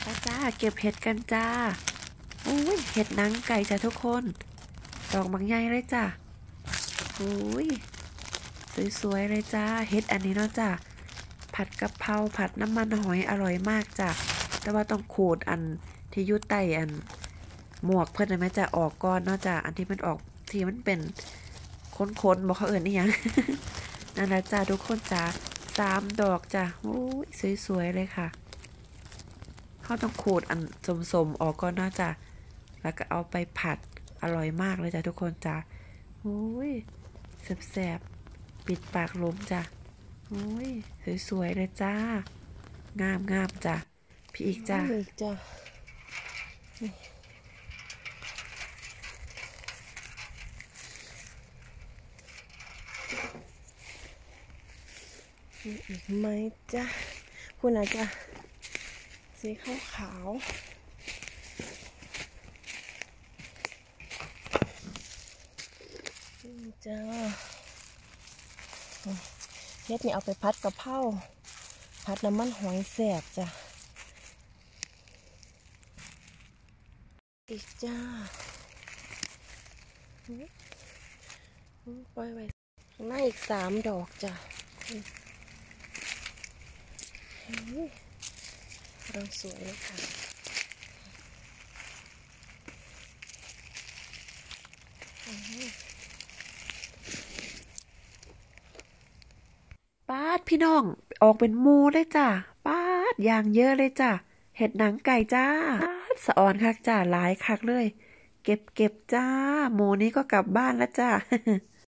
จ้าเก็บเห็ดกันจ้าโอ้ยเห็ดหนังไก่จ้าทุกคนดอกบางใหญ่เลยจ้าโอ้ยสวยๆเลยจ้าเห็ดอันนี้เนาะจ้าผัดกะเพราผัดน้ำมันหอยอร่อยมากจ้าแต่ว่าต้องขูดอันที่ยุดไตอันหมวกเพื่อนนะแม่จะออกก่อนเนาะจ้าอันที่มันออกที่มันเป็นค้นๆบอกเขาเอิญนี่ยัง นั่นแหละจ้าทุกคนจ้า3 ดอกจ้าโอ้ยสวยๆเลยค่ะเขาต้องขูดอันสมๆออกก่อนเนาะจ้าแล้วก็เอาไปผัดอร่อยมากเลยจ้าทุกคนจ้าโอ้ยแซ่บๆปิดปากลมจ้าโอ้ยสวยๆเลยจ้างามจ้าพี่อีกจ้าอีกไหมจ้ะคุณอาจจะสีขาวจ้าเฮ็ดนี่เอาไปพัดกะเพราพัดน้ำมันหอยแสบจ้ะอีกจ้าปล่อยไว้ข้างหน้าอีก3 ดอกจ้ะเราสวยเลยค่ะป้าดพี่น้องออกเป็นมูเลยจ้าป้าดอย่างเยอะเลยจ้าเห็ดหนังไก่จ้าสะออนคักจ้าหลายคักเลยเก็บจ้าหมูนี้ก็กลับบ้านแล้วจ้า